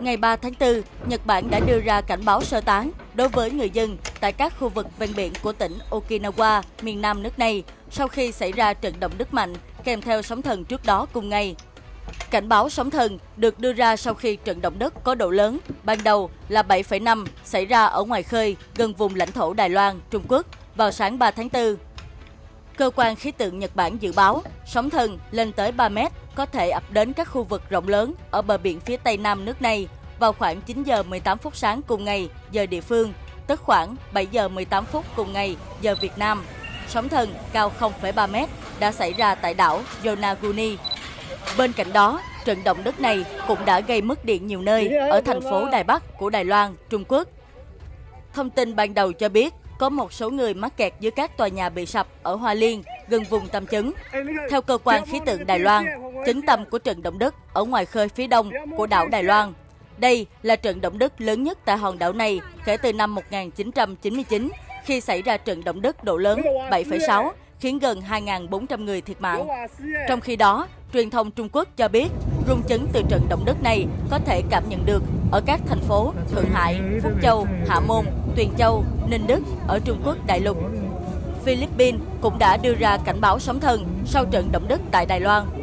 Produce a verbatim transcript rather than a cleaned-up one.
Ngày ba tháng tư, Nhật Bản đã đưa ra cảnh báo sơ tán đối với người dân tại các khu vực ven biển của tỉnh Okinawa, miền nam nước này, sau khi xảy ra trận động đất mạnh kèm theo sóng thần trước đó cùng ngày. Cảnh báo sóng thần được đưa ra sau khi trận động đất có độ lớn, ban đầu là bảy phẩy năm, xảy ra ở ngoài khơi gần vùng lãnh thổ Đài Loan, Trung Quốc vào sáng ba tháng tư. Cơ quan khí tượng Nhật Bản dự báo sóng thần lên tới ba mét có thể ập đến các khu vực rộng lớn ở bờ biển phía tây nam nước này vào khoảng chín giờ mười tám phút sáng cùng ngày giờ địa phương, tức khoảng bảy giờ mười tám phút cùng ngày giờ Việt Nam. Sóng thần cao không phẩy ba mét đã xảy ra tại đảo Yonaguni. Bên cạnh đó, trận động đất này cũng đã gây mất điện nhiều nơi ở thành phố Đài Bắc của Đài Loan, Trung Quốc. Thông tin ban đầu cho biết có một số người mắc kẹt dưới các tòa nhà bị sập ở Hoa Liên, gần vùng tâm chấn. Theo cơ quan khí tượng Đài Loan, chấn tâm của trận động đất ở ngoài khơi phía đông của đảo Đài Loan. Đây là trận động đất lớn nhất tại hòn đảo này kể từ năm một nghìn chín trăm chín mươi chín, khi xảy ra trận động đất độ lớn bảy phẩy sáu, khiến gần hai nghìn bốn trăm người thiệt mạng. Trong khi đó, truyền thông Trung Quốc cho biết rung chấn từ trận động đất này có thể cảm nhận được ở các thành phố Thượng Hải, Phúc Châu, Hạ Môn, Tuyền Châu, Ninh Đức ở Trung Quốc đại lục. Philippines cũng đã đưa ra cảnh báo sóng thần sau trận động đất tại Đài Loan.